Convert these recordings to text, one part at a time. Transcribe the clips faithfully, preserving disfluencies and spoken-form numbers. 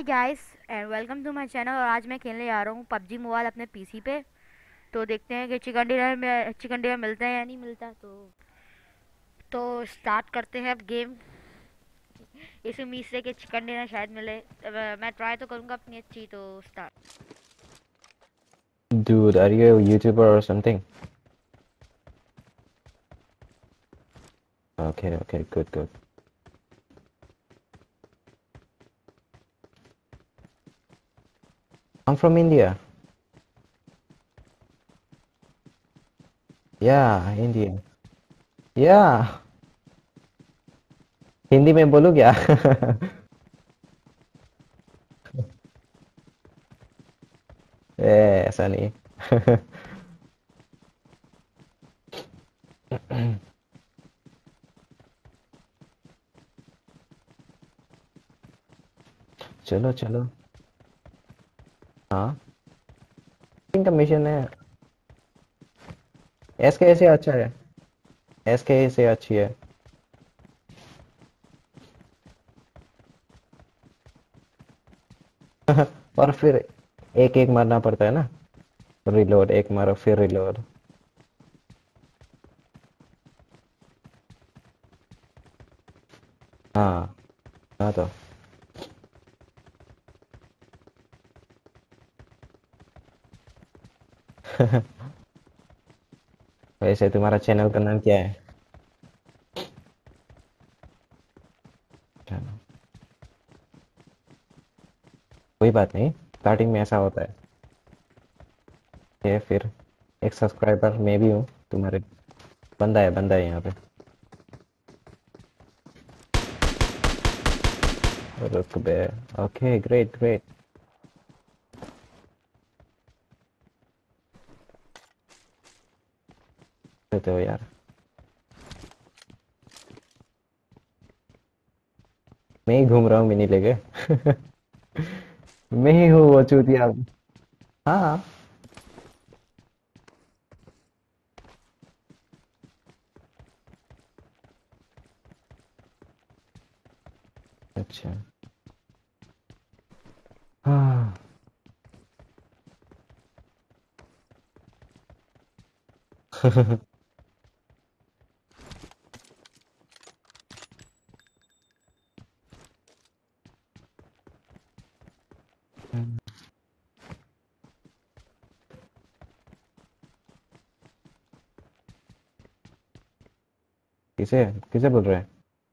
Guys and welcome to my channel. और आज मैं खेलने जा रहा हूँ पबजी मोबाइल अपने पीसी पे। तो देखते हैं कि चिकन डिनर में चिकन डिनर मिलता है या नहीं मिलता। तो तो स्टार्ट करते हैं अब गेम। इस उम्मीद से कि चिकन डिनर शायद मिले। अब, अ, मैं ट्राई तो करूँगा अपनी अच्छी। तो start. Dude, are you a YouTuber or something? Okay, okay, good, good. I'm from India. Yeah, India. Yeah. Hindi में बोलूँ क्या? ए, ऐसा नहीं। चलो चलो। हाँ, इनका मिशन है। एस के से अच्छा है। एस के से अच्छी है। और फिर एक एक मारना पड़ता है ना। रिलोड एक मारो फिर रिलोड। हाँ हाँ तो वैसे तुम्हारा चैनल का नाम क्या है? चलो, कोई बात नहीं। स्टार्टिंग में ऐसा होता है। ये फिर एक सब्सक्राइबर मैं भी हूँ तुम्हारे। बंदा है बंदा है यहाँ पे। रुक बे। Okay, great great. देते हो यार। मैं ही घूम रहा हूँ मिनी लेके। मैं ही हूँ वो चूतिया। हाँ। अच्छा। हाँ। किसे किसे बोल रहे हैं?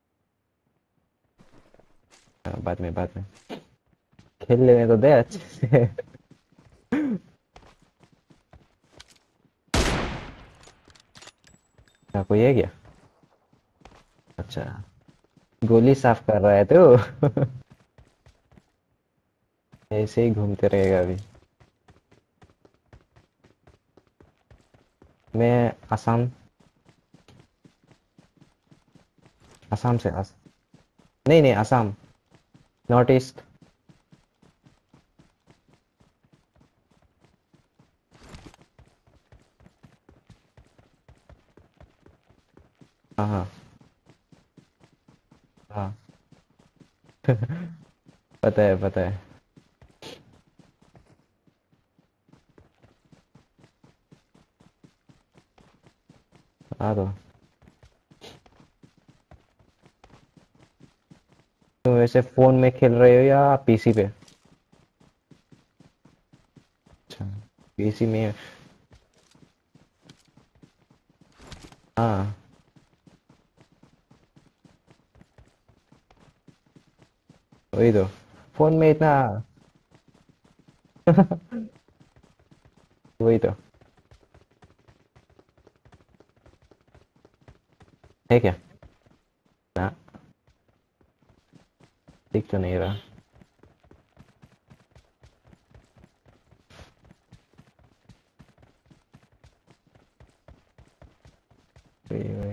हाँ, बाद में बाद में। खेल लेने तो दे अच्छे से। क्या कोई है क्या? अच्छा। गोली साफ कर रहा है तू। ऐसे ही घूमते रहेगा अभी। मैं असम। असम से अस... नहीं नहीं, असम। North east. हाँ हाँ हाँ। पता है पता है। हाँ तो तुम वैसे फोन में खेल रहे हो या पीसी पे? अच्छा, पीसी में। हाँ, वही तो। फोन में इतना। वही तो। है क्या? ना, दिख तो नहीं रहा। वही वही।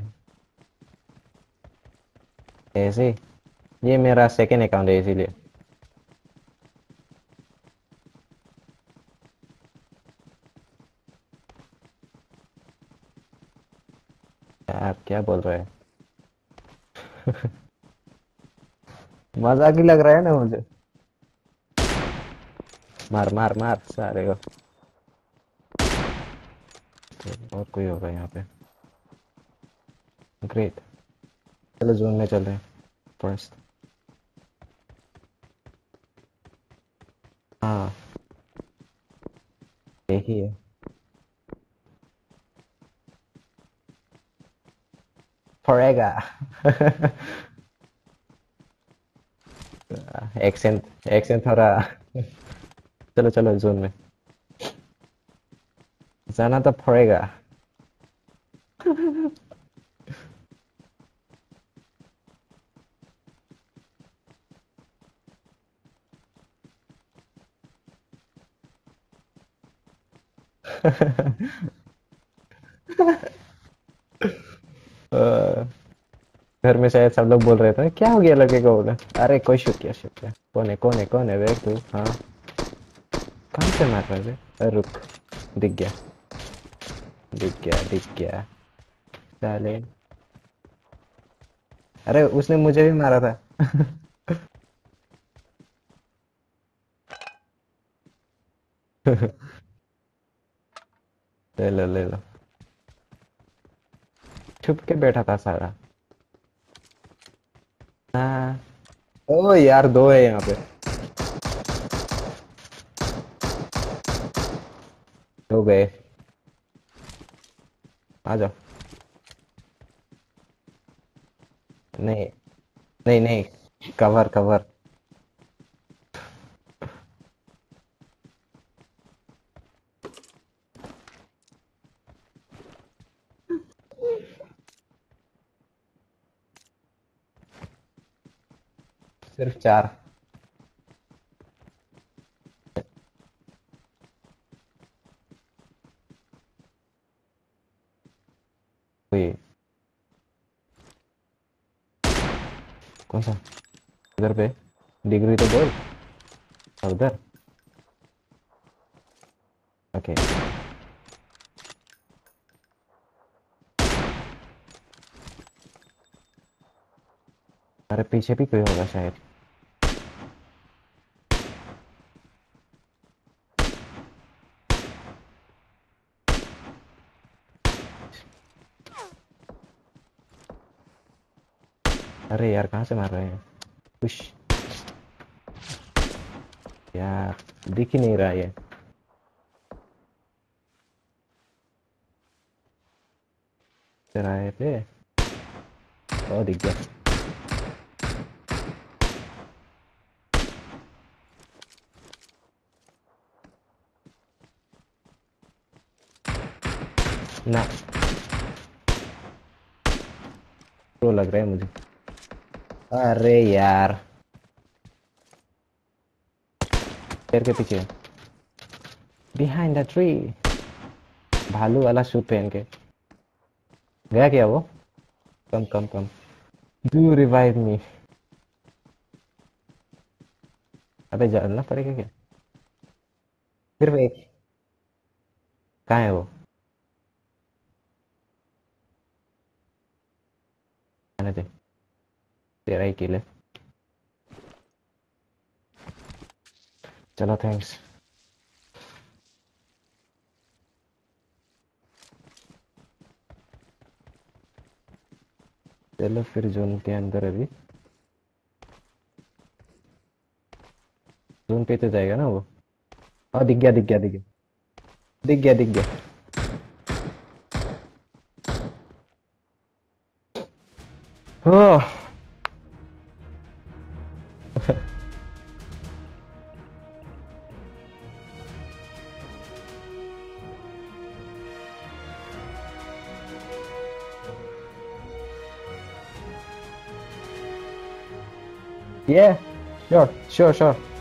ऐसे ही। ये मेरा सेकेंड अकाउंट है इसीलिए। आप क्या बोल रहे हैं? मजाक ही लग रहा है ना मुझे। मार मार मार सारे को। तो और कोई होगा यहाँ पे। ग्रेट। चलो जोन में चल रहे हैं फर्स्ट। हाँ यही है। फरेगा। एक्सेंट एक्सेंट थोड़ा। चलो चलो जोन में जाना तो पड़ेगा। अ, घर में शायद सब लोग बोल रहे थे क्या हो गया लड़के को बोला। अरे कोई शूट किया शूट किया। कौन है कौन है कौन है वे तू। हाँ कहाँ से मार रहे थे। अरे रुक। दिख गया दिख गया दिख गया। साले। अरे उसने मुझे भी मारा था। ले लो ले लो। छुप के बैठा था सारा। हाँ। ओ यार दो है यहाँ पे। दो गए। आ जाओ। नहीं नहीं नहीं कवर कवर। सिर्फ चार। कोई। कौन सा। उधर पे। डिग्री तो बोल। उधर। ओके। अरे पीछे भी कोई होगा शायद। अरे यार कहाँ से मार रहे हैं। उश। यार दिख ही नहीं रहा ये। इधर आए थे। ओ दिख गया। ना। तो लग रहा है मुझे। अरे यार। पेड़ के पीछे। Behind the tree. भालू वाला सूट पहन के। गया क्या वो। Come come come. Do revive me. अबे जानना पड़ेगा क्या। सिर्फ एक। कहाँ है वो। आने दे। तेरा ही किल है। चलो थैंक्स। चलो फिर जोन के अंदर अभी। जोन पे तो जाएगा ना वो। हाँ दिख गया दिख गया दिख गया। दिख गया दिख गया। ओह। Yeah, sure, sure, sure.